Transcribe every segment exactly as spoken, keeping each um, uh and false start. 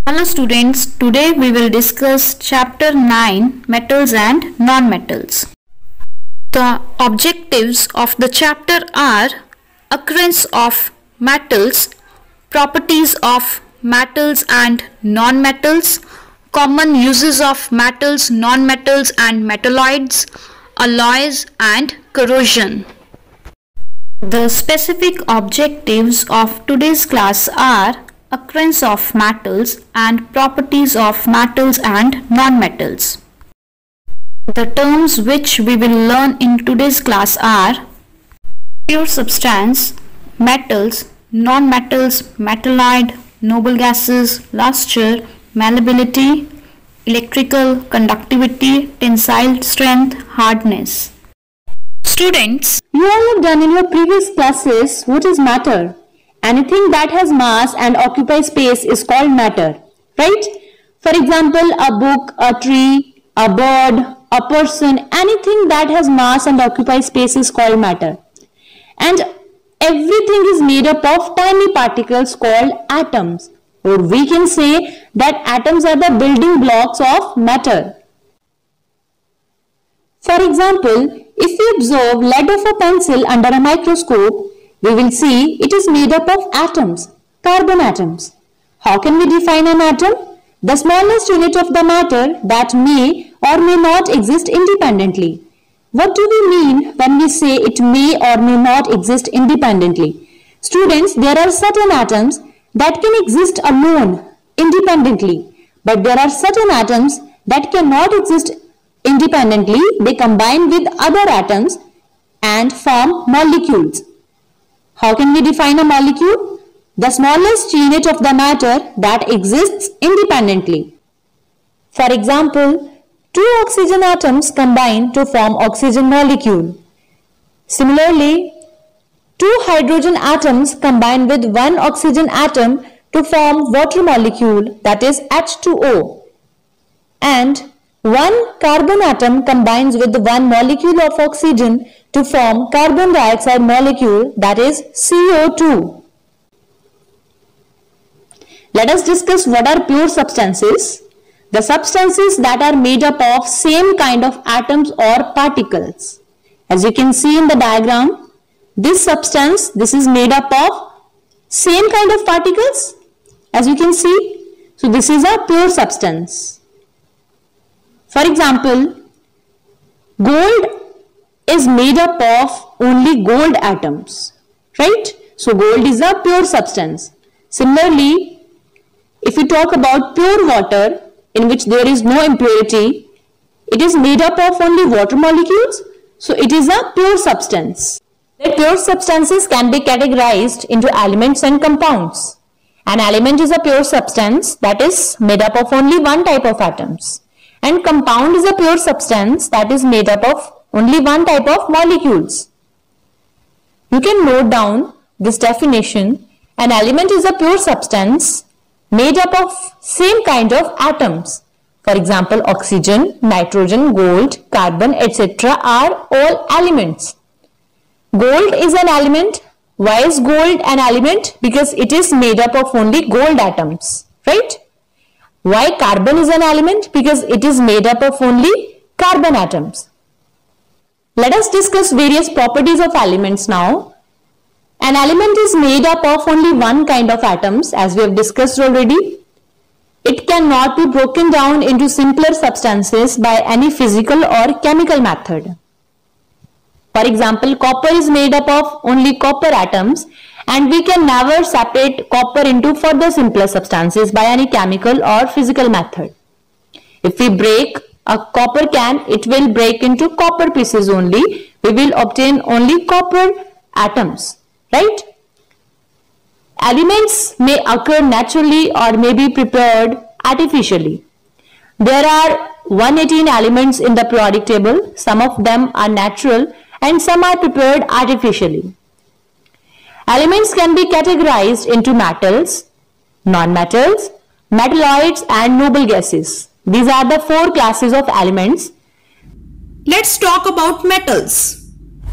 Hello students, today we will discuss chapter nine, metals and non-metals. The objectives of the chapter are occurrence of metals, properties of metals and non-metals, common uses of metals, non-metals and metalloids, alloys and corrosion. The specific objectives of today's class are occurrence of metals and properties of metals and non-metals. The terms which we will learn in today's class are pure substance, metals, non-metals, metalloid, noble gases, luster, malleability, electrical conductivity, tensile strength, hardness. Students, you all have done in your previous classes what is matter. Anything that has mass and occupies space is called matter, right? For example, a book, a tree, a bird, a person, anything that has mass and occupies space is called matter. And everything is made up of tiny particles called atoms. Or we can say that atoms are the building blocks of matter. For example, if we observe lead of a pencil under a microscope, we will see it is made up of atoms, carbon atoms. How can we define an atom? The smallest unit of the matter that may or may not exist independently. What do we mean when we say it may or may not exist independently? Students, there are certain atoms that can exist alone, independently. But there are certain atoms that cannot exist independently. They combine with other atoms and form molecules. How can we define a molecule? The smallest unit of the matter that exists independently. For example, two oxygen atoms combine to form oxygen molecule. Similarly, two hydrogen atoms combine with one oxygen atom to form water molecule, that is H two O. And one carbon atom combines with one molecule of oxygen to form carbon dioxide molecule, that is C O two. Let us discuss what are pure substances. The substances that are made up of same kind of atoms or particles. As you can see in the diagram, this substance, this is made up of same kind of particles. As you can see, so this is a pure substance. For example, gold is made up of only gold atoms, right? So gold is a pure substance. Similarly, if we talk about pure water in which there is no impurity, it is made up of only water molecules, so it is a pure substance. The pure substances can be categorized into elements and compounds. An element is a pure substance that is made up of only one type of atoms. And compound is a pure substance that is made up of only one type of molecules. You can note down this definition. An element is a pure substance made up of same kind of atoms. For example, oxygen, nitrogen, gold, carbon, et cetera are all elements. Gold is an element. Why is gold an element? Because it is made up of only gold atoms, right? Why carbon is an element? Because it is made up of only carbon atoms. Let us discuss various properties of elements now. An element is made up of only one kind of atoms, as we have discussed already. It cannot be broken down into simpler substances by any physical or chemical method. For example, copper is made up of only copper atoms, and we can never separate copper into further simpler substances by any chemical or physical method. If we break a copper can, it will break into copper pieces only. We will obtain only copper atoms, right? Elements may occur naturally or may be prepared artificially. There are one hundred eighteen elements in the periodic table. Some of them are natural and some are prepared artificially. Elements can be categorized into metals, non-metals, metalloids and noble gases. These are the four classes of elements. Let's talk about metals.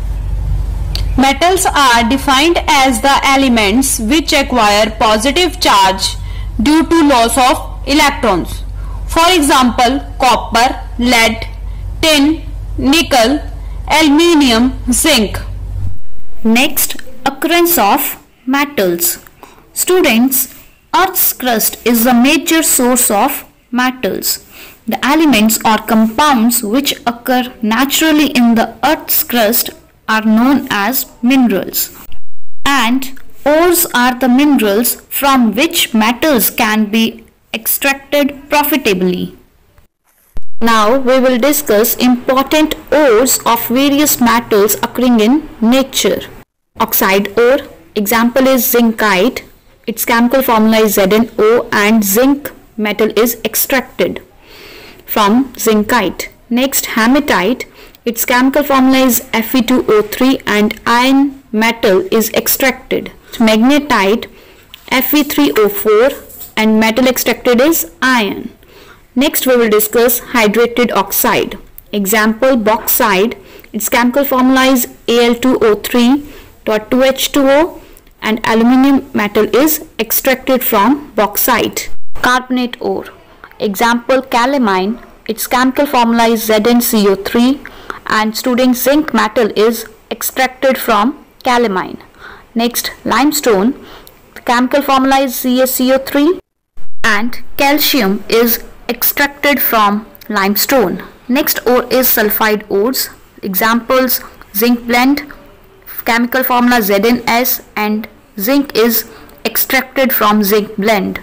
Metals are defined as the elements which acquire positive charge due to loss of electrons. For example, copper, lead, tin, nickel, aluminium, zinc. Next, occurrence of metals. Students, Earth's crust is the major source of metals. The elements or compounds which occur naturally in the Earth's crust are known as minerals. And ores are the minerals from which metals can be extracted profitably. Now we will discuss important ores of various metals occurring in nature. Oxide ore, example is zincite. Its chemical formula is Z n O and zinc metal is extracted from zincite. Next, hematite. Its chemical formula is F e two O three and iron metal is extracted. Magnetite, F e three O four and metal extracted is iron. Next, we will discuss hydrated oxide. Example, bauxite. Its chemical formula is A l two O three dot two H two O and aluminium metal is extracted from bauxite. Carbonate ore. Example, calamine. Its chemical formula is Z n C O three and student zinc metal is extracted from calamine. Next, limestone. The chemical formula is C a C O three and calcium is extracted from limestone. Next ore is sulfide ores. Examples, zinc blende. Chemical formula Z n S and zinc is extracted from zinc blende.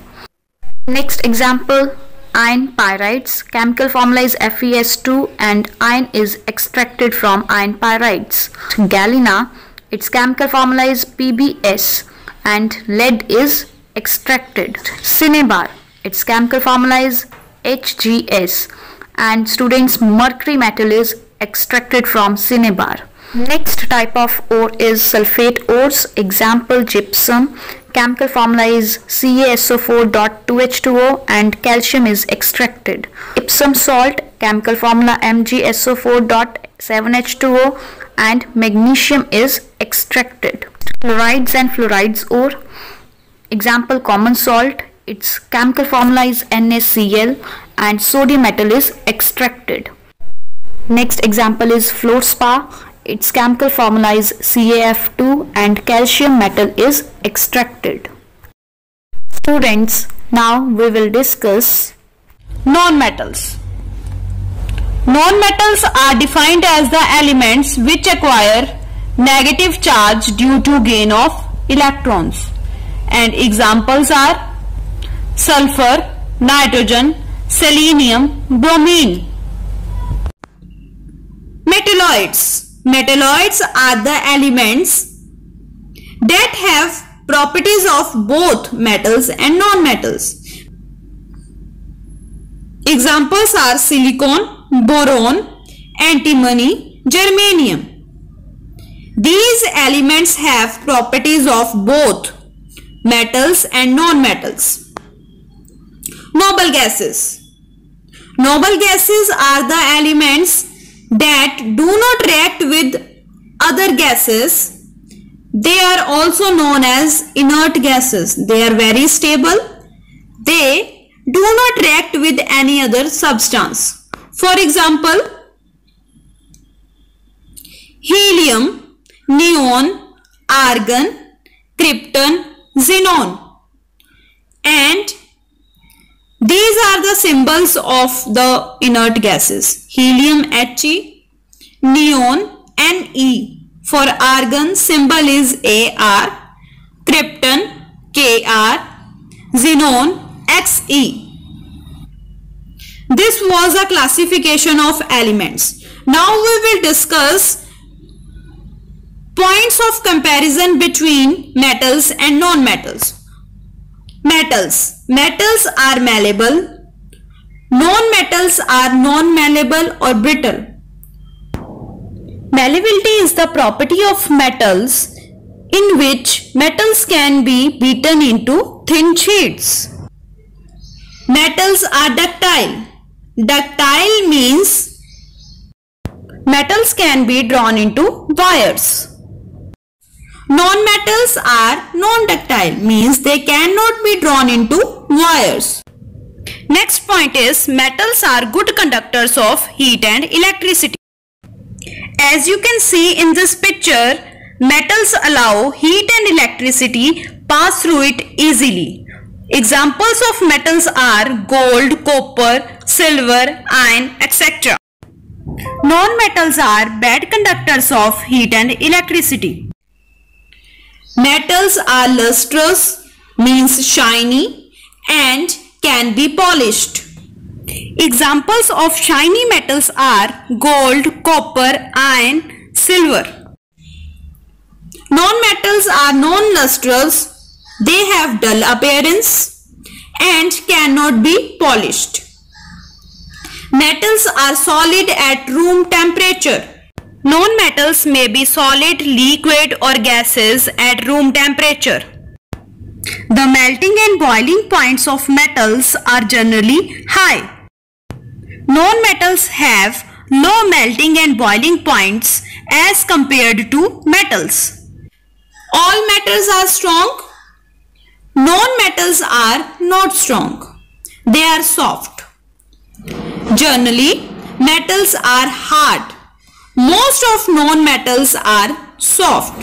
Next example, iron pyrites. Chemical formula is F e S two and iron is extracted from iron pyrites. Galena, its chemical formula is P b S and lead is extracted. Cinnabar, its chemical formula is H G S and students mercury metal is extracted from cinnabar. Next type of ore is sulfate ores. Example, gypsum. Chemical formula is C a S O four dot two H two O and calcium is extracted. Epsom salt, chemical formula M g S O four dot seven H two O and magnesium is extracted. Chlorides and fluorides ore. Example, common salt. Its chemical formula is NaCl and sodium metal is extracted. Next example is fluorspar. Its chemical formula is C a F two and calcium metal is extracted. Students, now we will discuss non-metals. Non-metals are defined as the elements which acquire negative charge due to gain of electrons, and examples are sulfur, nitrogen, selenium, bromine. Metalloids. Metalloids are the elements that have properties of both metals and non-metals. Examples are silicon, boron, antimony, germanium. These elements have properties of both metals and non-metals. Noble gases. Noble gases are the elements that do not react with other gases. They are also known as inert gases. They are very stable. They do not react with any other substance. For example, helium, neon, argon, krypton, xenon. And these are the symbols of the inert gases. Helium He, neon N E. For argon, symbol is A R, krypton K R, xenon X E. This was a classification of elements. Now we will discuss points of comparison between metals and non-metals. Metals. Metals are malleable. Non-metals are non-malleable or brittle. Malleability is the property of metals in which metals can be beaten into thin sheets. Metals are ductile. Ductile means metals can be drawn into wires. Non-metals are non-ductile, means they cannot be drawn into wires. Next point is metals are good conductors of heat and electricity. As you can see in this picture, metals allow heat and electricity pass through it easily. Examples of metals are gold, copper, silver, iron, et cetera. Non-metals are bad conductors of heat and electricity. Metals are lustrous, means shiny, and can be polished. Examples of shiny metals are gold, copper, iron, silver. Non-metals are non-lustrous. They have dull appearance and cannot be polished. Metals are solid at room temperature. Non-metals may be solid, liquid or gases at room temperature. The melting and boiling points of metals are generally high. Non-metals have low melting and boiling points as compared to metals. All metals are strong. Non-metals are not strong. They are soft. Generally, metals are hard. Most of non-metals are soft.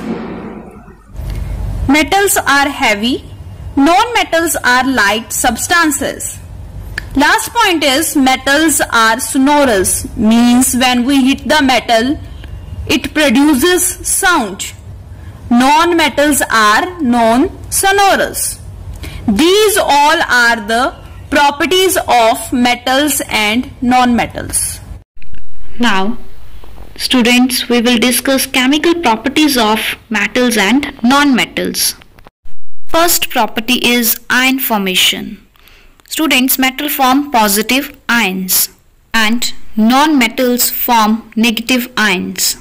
Metals are heavy. Non-metals are light substances. Last point is metals are sonorous, means when we hit the metal, it produces sound. Non-metals are non-sonorous. These all are the properties of metals and non-metals. Now, students, we will discuss chemical properties of metals and non-metals. First property is ion formation. Students, metal form positive ions and non-metals form negative ions.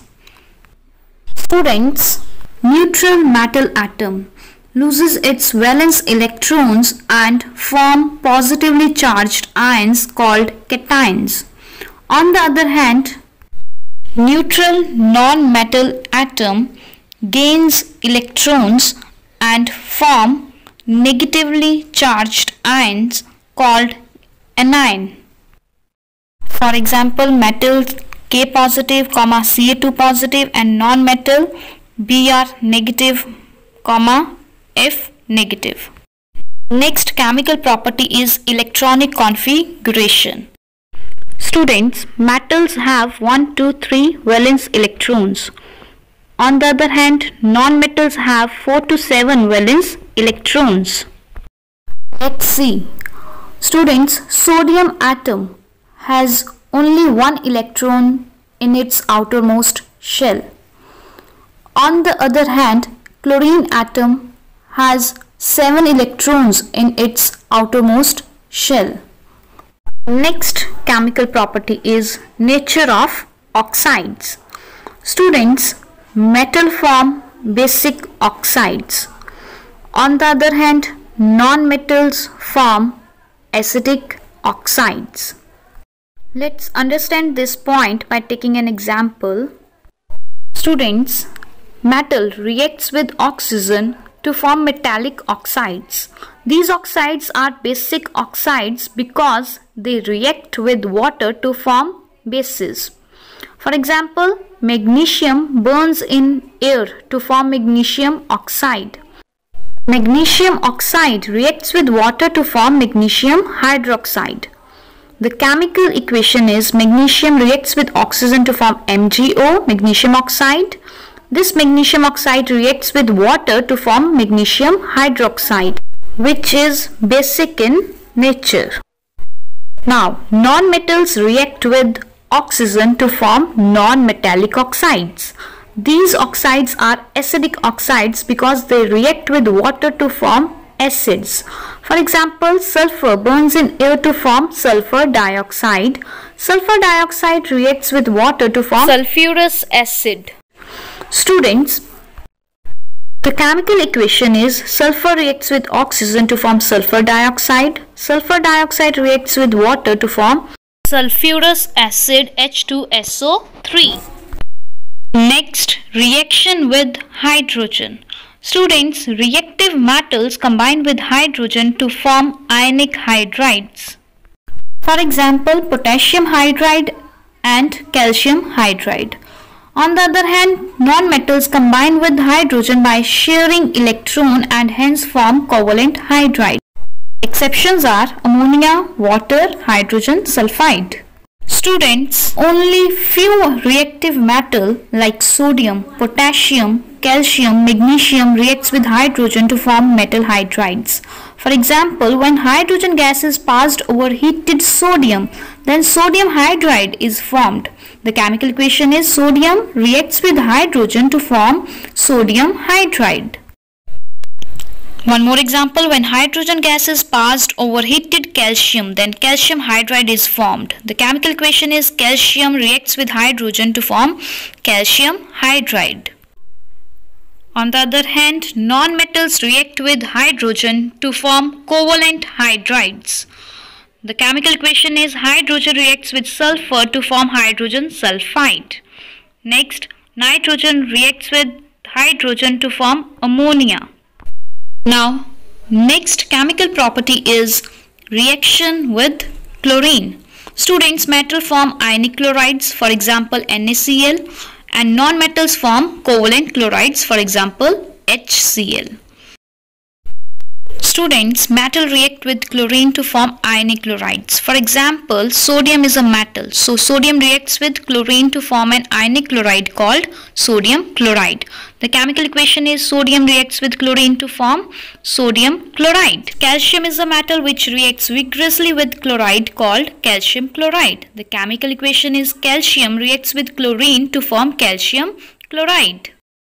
Students, neutral metal atom loses its valence electrons and form positively charged ions called cations. On the other hand, neutral non-metal atom gains electrons and form negatively charged ions called anion. For example, metals K positive, comma C A two positive and non-metal Br negative, comma F negative. Next chemical property is electronic configuration. Students, metals have one, two, three valence electrons. On the other hand, non-metals have four to seven valence electrons. Let's see. Students, sodium atom has only one electron in its outermost shell. On the other hand, chlorine atom has seven electrons in its outermost shell. Next chemical property is nature of oxides. Students, metal form basic oxides. On the other hand, non-metals form acidic oxides. Let's understand this point by taking an example. Students, metal reacts with oxygen to form metallic oxides. These oxides are basic oxides because they react with water to form bases. For example, magnesium burns in air to form magnesium oxide. Magnesium oxide reacts with water to form magnesium hydroxide. The chemical equation is magnesium reacts with oxygen to form M g O, magnesium oxide. This magnesium oxide reacts with water to form magnesium hydroxide, which is basic in nature. Now, non-metals react with oxygen to form non-metallic oxides. These oxides are acidic oxides because they react with water to form acids. For example, sulfur burns in air to form sulfur dioxide. Sulfur dioxide reacts with water to form sulfurous acid. Students, the chemical equation is sulfur reacts with oxygen to form sulfur dioxide. Sulfur dioxide reacts with water to form sulfurous acid H two S O three. Next, reaction with hydrogen. Students, reactive metals combine with hydrogen to form ionic hydrides. For example, potassium hydride and calcium hydride. On the other hand, non-metals combine with hydrogen by sharing electron and hence form covalent hydride. Exceptions are ammonia, water, hydrogen sulfide. Students, only few reactive metal like sodium, potassium, calcium, magnesium reacts with hydrogen to form metal hydrides. For example, when hydrogen gas is passed over heated sodium, then sodium hydride is formed. The chemical equation is sodium reacts with hydrogen to form sodium hydride. One more example, when hydrogen gas is passed over heated calcium, then calcium hydride is formed. The chemical equation is calcium reacts with hydrogen to form calcium hydride. On the other hand, non-metals react with hydrogen to form covalent hydrides. The chemical equation is hydrogen reacts with sulfur to form hydrogen sulfide. Next, nitrogen reacts with hydrogen to form ammonia. Now, next chemical property is reaction with chlorine. Students, metal form ionic chlorides, for example NaCl, and non-metals form covalent chlorides, for example HCl. Students, metal react with chlorine to form ionic chlorides. For example, sodium is a metal, so sodium reacts with chlorine to form an ionic chloride called sodium chloride. The chemical equation is sodium reacts with chlorine to form sodium chloride. Calcium is a metal which reacts vigorously with chloride called calcium chloride. The chemical equation is calcium reacts with chlorine to form calcium chloride.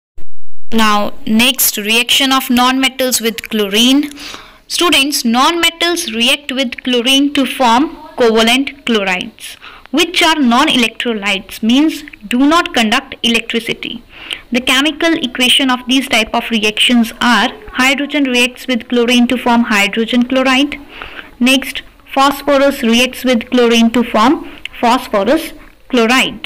Now, next, reaction of non-metals with chlorine. Students, non-metals react with chlorine to form covalent chlorides, which are non-electrolytes, means do not conduct electricity. The chemical equation of these type of reactions are hydrogen reacts with chlorine to form hydrogen chloride. Next, phosphorus reacts with chlorine to form phosphorus chloride.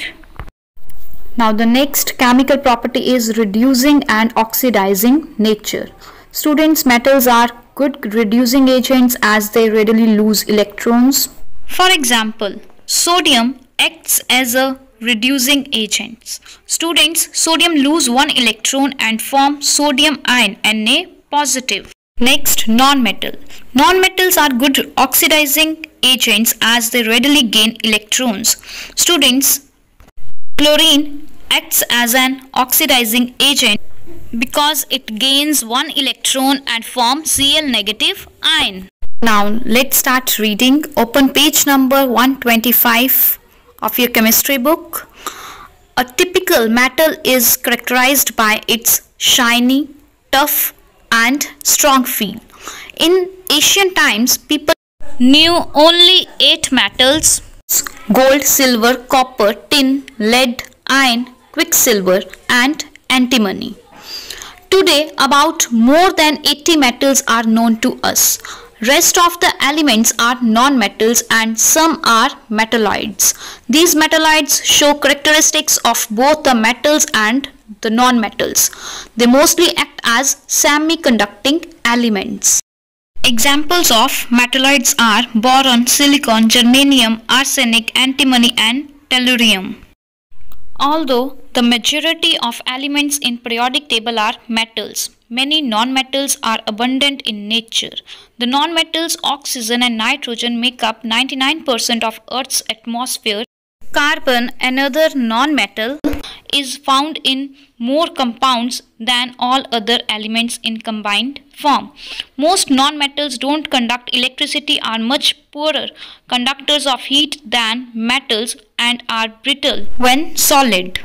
Now the next chemical property is reducing and oxidizing nature. Students, metals are good reducing agents as they readily lose electrons. For example, sodium acts as a reducing agent. Students, sodium lose one electron and form sodium ion Na positive. Next, non-metal. Non-metals are good oxidizing agents as they readily gain electrons. Students, chlorine acts as an oxidizing agent because it gains one electron and forms Cl negative ion. Now let's start reading. Open page number one twenty-five of your chemistry book. A typical metal is characterized by its shiny, tough and strong feel. In ancient times, people knew only eight metals: gold, silver, copper, tin, lead, iron, quicksilver and antimony. Today, about more than eighty metals are known to us. Rest of the elements are non-metals and some are metalloids. These metalloids show characteristics of both the metals and the non-metals. They mostly act as semiconducting elements. Examples of metalloids are boron, silicon, germanium, arsenic, antimony and tellurium. Although the majority of elements in periodic table are metals, many non-metals are abundant in nature. The non-metals oxygen and nitrogen make up ninety-nine percent of Earth's atmosphere. Carbon, another non-metal, is found in more compounds than all other elements in combined form. Most non-metals don't conduct electricity, are much poorer conductors of heat than metals and are brittle when solid.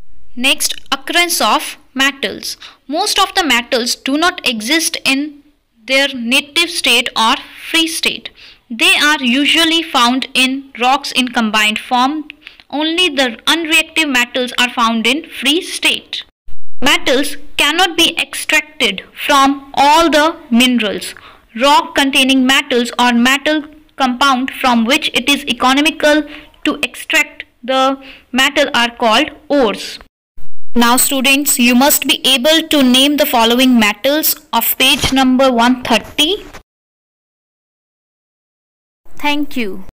Next, occurrence of metals. Most of the metals do not exist in their native state or free state. They are usually found in rocks in combined form. Only the unreactive metals are found in free state. Metals cannot be extracted from all the minerals. Rock containing metals or metal compound from which it is economical to extract the metal are called ores. Now students, you must be able to name the following metals of page number one thirty. Thank you.